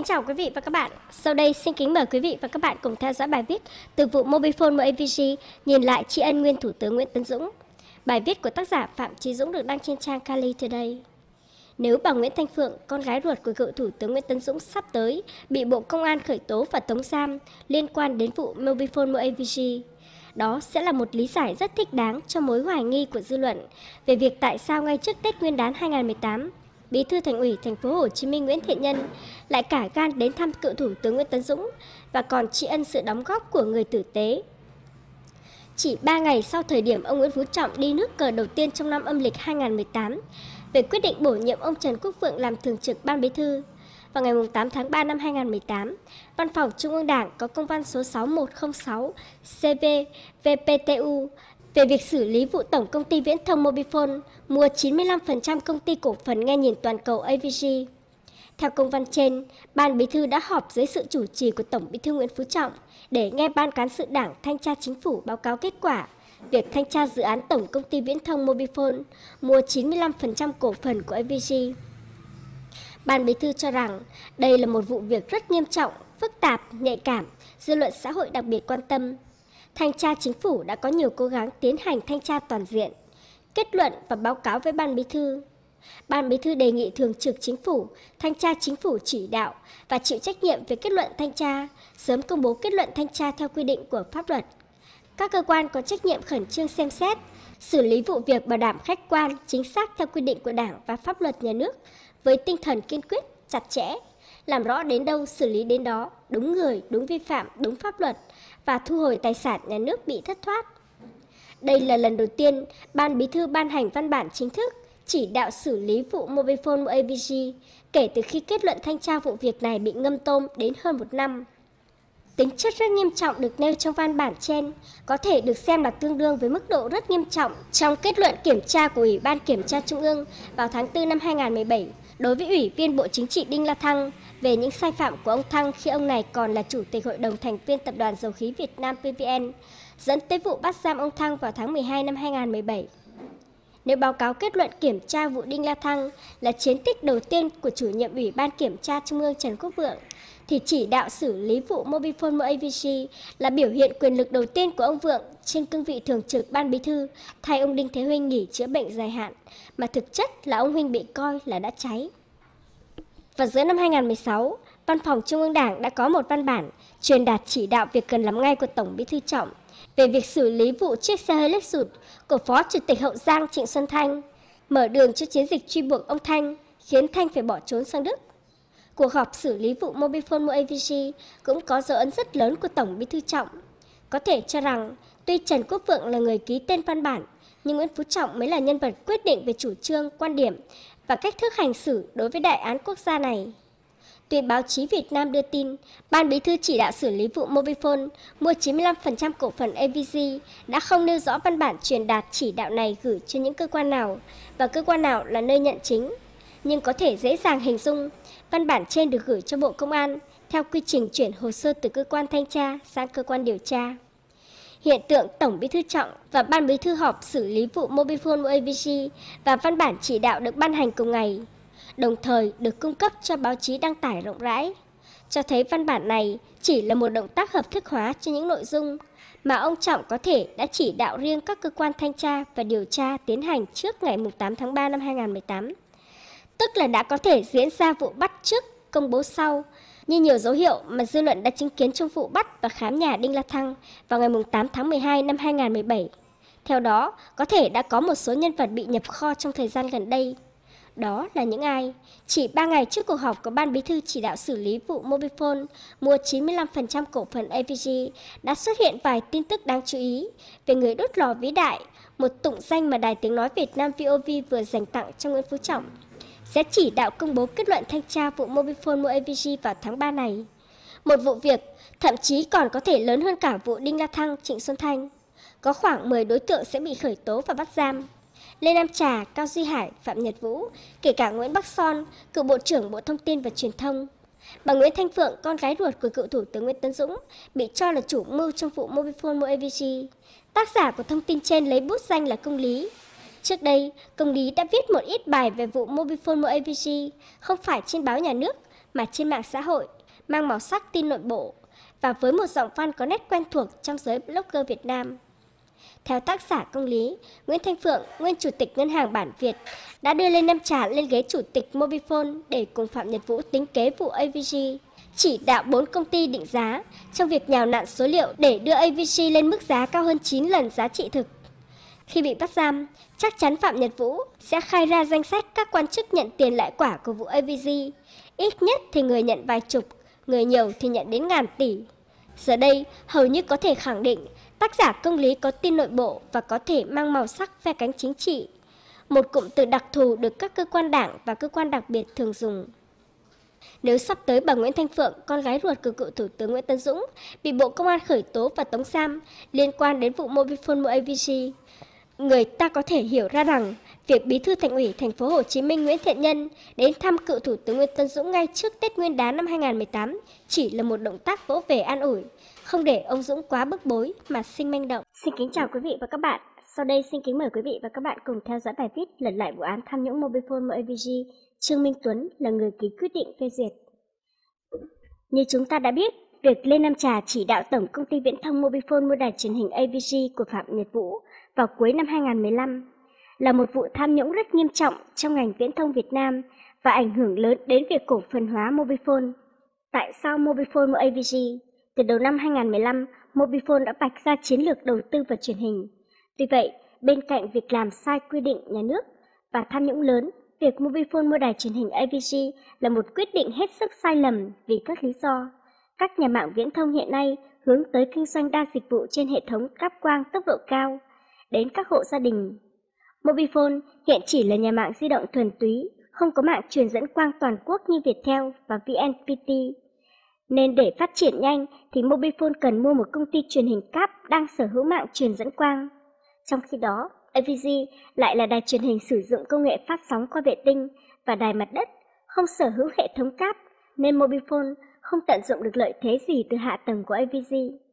chào quý vị và các bạn. Sau đây xin kính mời quý vị và các bạn cùng theo dõi bài viết từ vụ Mobifone MoAVG nhìn lại tri ân nguyên Thủ tướng Nguyễn Tấn Dũng. Bài viết của tác giả Phạm Chí Dũng được đăng trên trang Cali Today. Nếu bà Nguyễn Thanh Phượng, con gái ruột của cựu Thủ tướng Nguyễn Tấn Dũng sắp tới bị Bộ Công an khởi tố và tống giam liên quan đến vụ Mobifone MoAVG, đó sẽ là một lý giải rất thích đáng cho mối hoài nghi của dư luận về việc tại sao ngay trước Tết Nguyên đán 2018, Bí thư Thành ủy Thành phố Hồ Chí Minh Nguyễn Thiện Nhân lại cả gan đến thăm cựu Thủ tướng Nguyễn Tấn Dũng và còn tri ân sự đóng góp của người tử tế. Chỉ 3 ngày sau thời điểm ông Nguyễn Phú Trọng đi nước cờ đầu tiên trong năm âm lịch 2018 về quyết định bổ nhiệm ông Trần Quốc Vượng làm Thường trực Ban Bí thư, vào ngày 8 tháng 3 năm 2018, Văn phòng Trung ương Đảng có công văn số 6106 CV-VPTU về việc xử lý vụ Tổng công ty Viễn thông Mobifone mua 95% công ty cổ phần nghe nhìn toàn cầu AVG. Theo công văn trên, Ban Bí thư đã họp dưới sự chủ trì của Tổng Bí thư Nguyễn Phú Trọng để nghe Ban Cán sự Đảng Thanh tra Chính phủ báo cáo kết quả việc thanh tra dự án Tổng công ty Viễn thông Mobifone mua 95% cổ phần của AVG. Ban Bí thư cho rằng đây là một vụ việc rất nghiêm trọng, phức tạp, nhạy cảm, dư luận xã hội đặc biệt quan tâm. Thanh tra Chính phủ đã có nhiều cố gắng tiến hành thanh tra toàn diện, kết luận và báo cáo với Ban Bí thư. Ban Bí thư đề nghị Thường trực Chính phủ, Thanh tra Chính phủ chỉ đạo và chịu trách nhiệm về kết luận thanh tra, sớm công bố kết luận thanh tra theo quy định của pháp luật. Các cơ quan có trách nhiệm khẩn trương xem xét, xử lý vụ việc bảo đảm khách quan, chính xác theo quy định của Đảng và pháp luật nhà nước với tinh thần kiên quyết, chặt chẽ, làm rõ đến đâu xử lý đến đó, đúng người, đúng vi phạm, đúng pháp luật và thu hồi tài sản nhà nước bị thất thoát. Đây là lần đầu tiên Ban Bí thư ban hành văn bản chính thức chỉ đạo xử lý vụ Mobifone MoAVG kể từ khi kết luận thanh tra vụ việc này bị ngâm tôm đến hơn 1 năm. Tính chất rất nghiêm trọng được nêu trong văn bản trên có thể được xem là tương đương với mức độ rất nghiêm trọng trong kết luận kiểm tra của Ủy ban Kiểm tra Trung ương vào tháng 4 năm 2017 đối với Ủy viên Bộ Chính trị Đinh La Thăng về những sai phạm của ông Thăng khi ông này còn là Chủ tịch Hội đồng thành viên Tập đoàn Dầu khí Việt Nam PVN, dẫn tới vụ bắt giam ông Thăng vào tháng 12 năm 2017. Nếu báo cáo kết luận kiểm tra vụ Đinh La Thăng là chiến tích đầu tiên của chủ nhiệm Ủy ban Kiểm tra Trung ương Trần Quốc Vượng, thì chỉ đạo xử lý vụ Mobifone MoAVG là biểu hiện quyền lực đầu tiên của ông Vượng trên cương vị Thường trực Ban Bí thư thay ông Đinh Thế Huynh nghỉ chữa bệnh dài hạn, mà thực chất là ông Huynh bị coi là đã cháy. Vào giữa năm 2016, Văn phòng Trung ương Đảng đã có một văn bản truyền đạt chỉ đạo việc cần làm ngay của Tổng Bí thư Trọng về việc xử lý vụ chiếc xe hơi Lexus của Phó Chủ tịch Hậu Giang Trịnh Xuân Thanh, mở đường cho chiến dịch truy buộc ông Thanh, khiến Thanh phải bỏ trốn sang Đức. Cuộc họp xử lý vụ Mobifone MoAVG cũng có dấu ấn rất lớn của Tổng Bí thư Trọng. Có thể cho rằng, tuy Trần Quốc Vượng là người ký tên văn bản, nhưng Nguyễn Phú Trọng mới là nhân vật quyết định về chủ trương, quan điểm và cách thức hành xử đối với đại án quốc gia này. Tuy báo chí Việt Nam đưa tin, Ban Bí thư chỉ đạo xử lý vụ Mobifone mua 95% cổ phần AVG đã không nêu rõ văn bản truyền đạt chỉ đạo này gửi cho những cơ quan nào và cơ quan nào là nơi nhận chính, nhưng có thể dễ dàng hình dung văn bản trên được gửi cho Bộ Công an theo quy trình chuyển hồ sơ từ cơ quan thanh tra sang cơ quan điều tra. Hiện tượng Tổng Bí thư Trọng và Ban Bí thư họp xử lý vụ Mobifone MoAVG và văn bản chỉ đạo được ban hành cùng ngày, đồng thời được cung cấp cho báo chí đăng tải rộng rãi, cho thấy văn bản này chỉ là một động tác hợp thức hóa cho những nội dung mà ông Trọng có thể đã chỉ đạo riêng các cơ quan thanh tra và điều tra tiến hành trước ngày 8 tháng 3 năm 2018. Tức là đã có thể diễn ra vụ bắt trước, công bố sau, như nhiều dấu hiệu mà dư luận đã chứng kiến trong vụ bắt và khám nhà Đinh La Thăng vào ngày 8 tháng 12 năm 2017. Theo đó, có thể đã có một số nhân vật bị nhập kho trong thời gian gần đây. Đó là những ai? Chỉ 3 ngày trước cuộc họp của Ban Bí thư chỉ đạo xử lý vụ Mobifone mua 95% cổ phần AVG đã xuất hiện vài tin tức đáng chú ý về người đốt lò vĩ đại, một tụng danh mà Đài Tiếng Nói Việt Nam VOV vừa dành tặng cho Nguyễn Phú Trọng, sẽ chỉ đạo công bố kết luận thanh tra vụ Mobifone MoAVG vào tháng 3 này. Một vụ việc thậm chí còn có thể lớn hơn cả vụ Đinh La Thăng, Trịnh Xuân Thanh. Có khoảng 10 đối tượng sẽ bị khởi tố và bắt giam. Lê Nam Trà, Cao Duy Hải, Phạm Nhật Vũ, kể cả Nguyễn Bắc Son, cựu Bộ trưởng Bộ Thông tin và Truyền thông. Bà Nguyễn Thanh Phượng, con gái ruột của cựu Thủ tướng Nguyễn Tấn Dũng, bị cho là chủ mưu trong vụ Mobifone MoAVG. Tác giả của thông tin trên lấy bút danh là Công Lý. Trước đây, Công Lý đã viết một ít bài về vụ Mobifone MoAVG, không phải trên báo nhà nước mà trên mạng xã hội. mang màu sắc tin nội bộ và với một giọng văn có nét quen thuộc trong giới blogger Việt Nam. Theo tác giả công lý, Nguyễn Thanh Phượng, nguyên chủ tịch Ngân hàng Bản Việt, đã đưa Lê Nam Trà lên ghế chủ tịch Mobifone để cùng Phạm Nhật Vũ tính kế vụ AVG, chỉ đạo 4 công ty định giá trong việc nhào nặn số liệu để đưa AVG lên mức giá cao hơn 9 lần giá trị thực. Khi bị bắt giam, chắc chắn Phạm Nhật Vũ sẽ khai ra danh sách các quan chức nhận tiền lãi quả của vụ AVG. Ít nhất thì người nhận vài chục, người nhiều thì nhận đến ngàn tỷ. Giờ đây, hầu như có thể khẳng định tác giả công lý có tin nội bộ và có thể mang màu sắc phe cánh chính trị, một cụm từ đặc thù được các cơ quan đảng và cơ quan đặc biệt thường dùng. Nếu sắp tới bà Nguyễn Thanh Phượng, con gái ruột của cựu Thủ tướng Nguyễn Tấn Dũng, bị Bộ Công an khởi tố và tống giam liên quan đến vụ Mobifone mua AVG, người ta có thể hiểu ra rằng việc Bí thư Thành ủy Thành phố Hồ Chí Minh Nguyễn Thiện Nhân đến thăm cựu Thủ tướng Nguyễn Tấn Dũng ngay trước Tết Nguyên đán năm 2018 chỉ là một động tác vỗ về an ủi, không để ông Dũng quá bức bối mà sinh manh động. Xin kính chào quý vị và các bạn. Sau đây xin kính mời quý vị và các bạn cùng theo dõi bài viết lật lại vụ án tham nhũng Mobifone mua AVG. Trương Minh Tuấn là người ký quyết định phê duyệt. Như chúng ta đã biết, việc Lê Nam Trà chỉ đạo Tổng công ty Viễn thông Mobifone mua đài truyền hình AVG của Phạm Nhật Vũ vào cuối năm 2015 là một vụ tham nhũng rất nghiêm trọng trong ngành viễn thông Việt Nam và ảnh hưởng lớn đến việc cổ phần hóa Mobifone. Tại sao Mobifone mua AVG? Từ đầu năm 2015, Mobifone đã vạch ra chiến lược đầu tư vào truyền hình. Tuy vậy, bên cạnh việc làm sai quy định nhà nước và tham nhũng lớn, việc Mobifone mua đài truyền hình AVG là một quyết định hết sức sai lầm vì các lý do. Các nhà mạng viễn thông hiện nay hướng tới kinh doanh đa dịch vụ trên hệ thống cáp quang tốc độ cao đến các hộ gia đình. Mobifone hiện chỉ là nhà mạng di động thuần túy, không có mạng truyền dẫn quang toàn quốc như Viettel và VNPT. Nên để phát triển nhanh thì Mobifone cần mua một công ty truyền hình cáp đang sở hữu mạng truyền dẫn quang. Trong khi đó, AVG lại là đài truyền hình sử dụng công nghệ phát sóng qua vệ tinh và đài mặt đất, không sở hữu hệ thống cáp, nên Mobifone không tận dụng được lợi thế gì từ hạ tầng của AVG.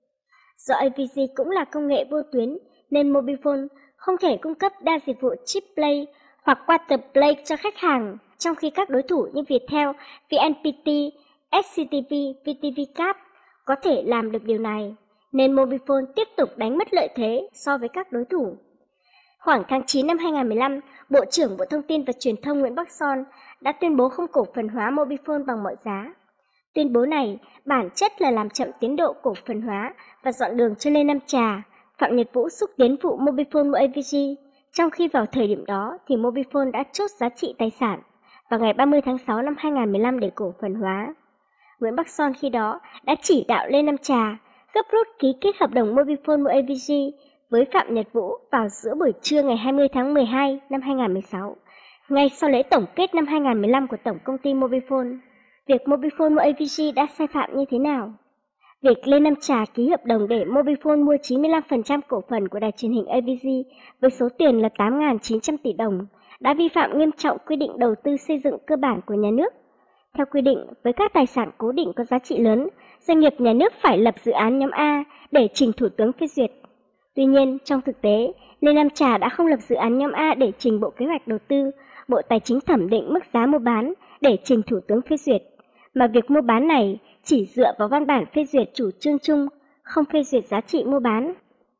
Do AVG cũng là công nghệ vô tuyến, nên Mobifone không thể cung cấp đa dịch vụ chip play hoặc quarter play cho khách hàng, trong khi các đối thủ như Viettel, VNPT, SCTV, VTV Cáp có thể làm được điều này, nên Mobifone tiếp tục đánh mất lợi thế so với các đối thủ. Khoảng tháng 9 năm 2015, Bộ trưởng Bộ Thông tin và Truyền thông Nguyễn Bắc Son đã tuyên bố không cổ phần hóa Mobifone bằng mọi giá. Tuyên bố này bản chất là làm chậm tiến độ cổ phần hóa và dọn đường cho Lê Nam Trà, Phạm Nhật Vũ xúc tiến vụ Mobifone mua AVG, trong khi vào thời điểm đó thì Mobifone đã chốt giá trị tài sản vào ngày 30 tháng 6 năm 2015 để cổ phần hóa. Nguyễn Bắc Son khi đó đã chỉ đạo Lê Nam Trà gấp rút ký kết hợp đồng Mobifone mua AVG với Phạm Nhật Vũ vào giữa buổi trưa ngày 20 tháng 12 năm 2016, ngay sau lễ tổng kết năm 2015 của Tổng công ty Mobifone. Việc Mobifone mua AVG đã sai phạm như thế nào? Việc Lê Nam Trà ký hợp đồng để Mobifone mua 95% cổ phần của đài truyền hình AVG với số tiền là 8.900 tỷ đồng đã vi phạm nghiêm trọng quy định đầu tư xây dựng cơ bản của nhà nước. Theo quy định, với các tài sản cố định có giá trị lớn, doanh nghiệp nhà nước phải lập dự án nhóm A để trình Thủ tướng phê duyệt. Tuy nhiên, trong thực tế, Lê Nam Trà đã không lập dự án nhóm A để trình Bộ Kế hoạch Đầu tư, Bộ Tài chính thẩm định mức giá mua bán để trình Thủ tướng phê duyệt, mà việc mua bán này chỉ dựa vào văn bản phê duyệt chủ trương chung, không phê duyệt giá trị mua bán.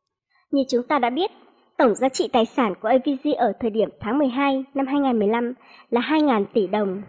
Như chúng ta đã biết, tổng giá trị tài sản của AVG ở thời điểm tháng 12 năm 2015 là 2.000 tỷ đồng.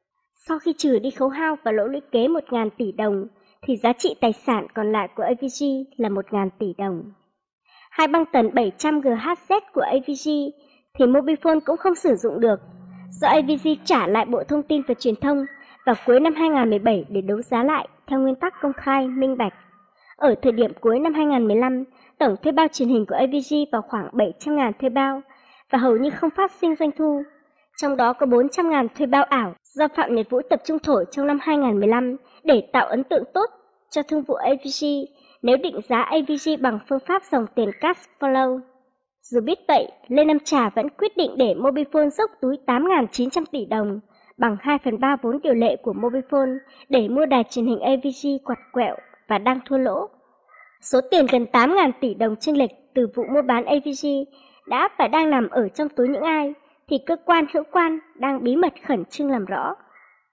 Sau khi trừ đi khấu hao và lỗ lũy kế 1.000 tỷ đồng, thì giá trị tài sản còn lại của AVG là 1.000 tỷ đồng. Hai băng tần 700 GHz của AVG thì Mobifone cũng không sử dụng được, do AVG trả lại Bộ Thông tin và Truyền thông vào cuối năm 2017 để đấu giá lại theo nguyên tắc công khai, minh bạch. Ở thời điểm cuối năm 2015, tổng thuê bao truyền hình của AVG vào khoảng 700.000 thuê bao và hầu như không phát sinh doanh thu. Trong đó có 400.000 thuê bao ảo do Phạm Nhật Vũ tập trung thổi trong năm 2015 để tạo ấn tượng tốt cho thương vụ AVG nếu định giá AVG bằng phương pháp dòng tiền cash flow. Dù biết vậy, Lê Nam Trà vẫn quyết định để Mobifone dốc túi 8.900 tỷ đồng bằng 2/3 vốn điều lệ của Mobifone để mua đài truyền hình AVG quặt quẹo và đang thua lỗ. Số tiền gần 8.000 tỷ đồng chênh lệch từ vụ mua bán AVG đã và đang nằm ở trong túi những ai thì cơ quan hữu quan đang bí mật khẩn trương làm rõ.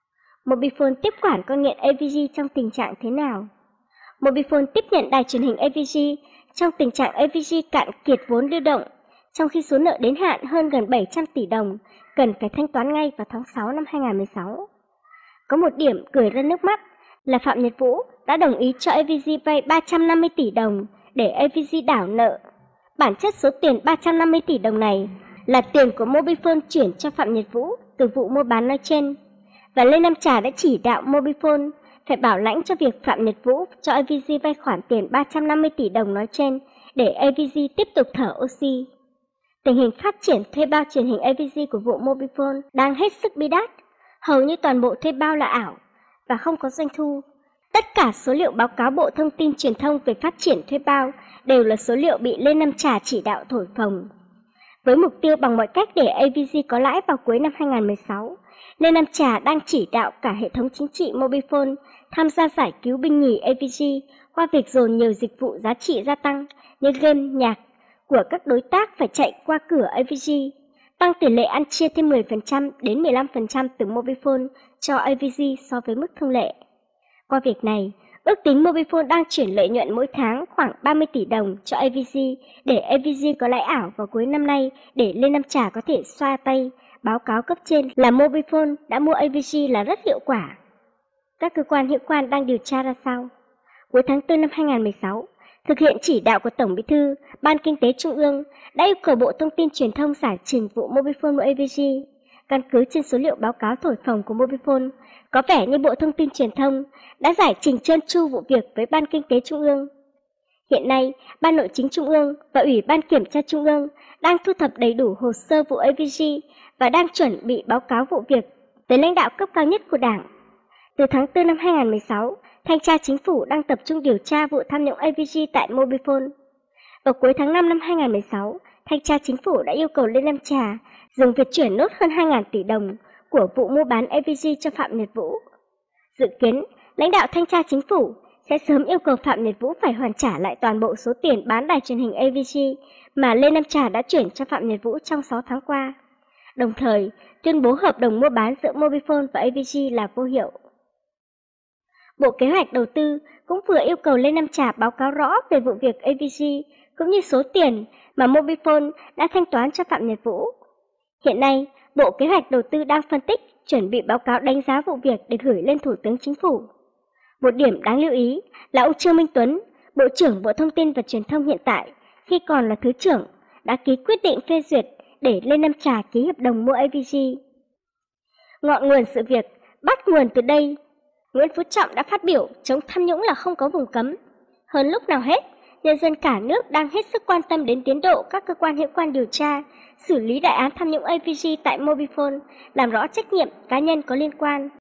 Mobifone tiếp quản con nghiện AVG trong tình trạng thế nào? Mobifone tiếp nhận đài truyền hình AVG trong tình trạng AVG cạn kiệt vốn lưu động, trong khi số nợ đến hạn hơn gần 700 tỷ đồng cần phải thanh toán ngay vào tháng 6 năm 2016. Có một điểm cười ra nước mắt là Phạm Nhật Vũ đã đồng ý cho AVG vay 350 tỷ đồng để AVG đảo nợ. Bản chất số tiền 350 tỷ đồng này là tiền của Mobifone chuyển cho Phạm Nhật Vũ từ vụ mua bán nói trên, và Lê Nam Trà đã chỉ đạo Mobifone phải bảo lãnh cho việc Phạm Nhật Vũ cho AVG vay khoản tiền 350 tỷ đồng nói trên để AVG tiếp tục thở oxy. Tình hình phát triển thuê bao truyền hình AVG của vụ Mobifone đang hết sức bi đát. Hầu như toàn bộ thuê bao là ảo và không có doanh thu. Tất cả số liệu báo cáo Bộ Thông tin Truyền thông về phát triển thuê bao đều là số liệu bị Lê Nam Trà chỉ đạo thổi phồng. Với mục tiêu bằng mọi cách để AVG có lãi vào cuối năm 2016, Lê Nam Trà đang chỉ đạo cả hệ thống chính trị Mobifone tham gia giải cứu binh nhì AVG qua việc dồn nhiều dịch vụ giá trị gia tăng như game, nhạc của các đối tác phải chạy qua cửa AVG, tăng tỷ lệ ăn chia thêm 10% đến 15% từ Mobifone cho AVG so với mức thông lệ. Qua việc này, ước tính Mobifone đang chuyển lợi nhuận mỗi tháng khoảng 30 tỷ đồng cho AVG để AVG có lãi ảo vào cuối năm nay để Lê Nam Trà có thể xoa tay báo cáo cấp trên là Mobifone đã mua AVG là rất hiệu quả. Các cơ quan hữu quan đang điều tra ra sao? Cuối tháng 4 năm 2016, thực hiện chỉ đạo của Tổng Bí thư, Ban Kinh tế Trung ương đã yêu cầu Bộ Thông tin Truyền thông giải trình vụ Mobifone mua AVG. Căn cứ trên số liệu báo cáo thổi phồng của Mobifone, có vẻ như Bộ Thông tin Truyền thông đã giải trình trơn tru vụ việc với Ban Kinh tế Trung ương. Hiện nay, Ban Nội chính Trung ương và Ủy ban Kiểm tra Trung ương đang thu thập đầy đủ hồ sơ vụ AVG và đang chuẩn bị báo cáo vụ việc tới lãnh đạo cấp cao nhất của Đảng. Từ tháng 4 năm 2016, Thanh tra Chính phủ đang tập trung điều tra vụ tham nhũng AVG tại Mobifone. Vào cuối tháng 5 năm 2016, Thanh tra Chính phủ đã yêu cầu Lê Nam Trà dừng việc chuyển nốt hơn 2.000 tỷ đồng của vụ mua bán AVG cho Phạm Nhật Vũ. Dự kiến, lãnh đạo Thanh tra Chính phủ sẽ sớm yêu cầu Phạm Nhật Vũ phải hoàn trả lại toàn bộ số tiền bán đài truyền hình AVG mà Lê Nam Trà đã chuyển cho Phạm Nhật Vũ trong 6 tháng qua, đồng thời tuyên bố hợp đồng mua bán giữa Mobifone và AVG là vô hiệu. Bộ Kế hoạch Đầu tư cũng vừa yêu cầu Lê Nam Trà báo cáo rõ về vụ việc AVG cũng như số tiền mà Mobifone đã thanh toán cho Phạm Nhật Vũ. Hiện nay, Bộ Kế hoạch Đầu tư đang phân tích, chuẩn bị báo cáo đánh giá vụ việc để gửi lên Thủ tướng Chính phủ. Một điểm đáng lưu ý là ông Trương Minh Tuấn, Bộ trưởng Bộ Thông tin và Truyền thông hiện tại, khi còn là Thứ trưởng, đã ký quyết định phê duyệt để Lê Nam Trà ký hợp đồng mua AVG. Ngọn nguồn sự việc bắt nguồn từ đây. Nguyễn Phú Trọng đã phát biểu chống tham nhũng là không có vùng cấm. Hơn lúc nào hết, nhân dân cả nước đang hết sức quan tâm đến tiến độ các cơ quan hữu quan điều tra, xử lý đại án tham nhũng AVG tại Mobifone, làm rõ trách nhiệm cá nhân có liên quan.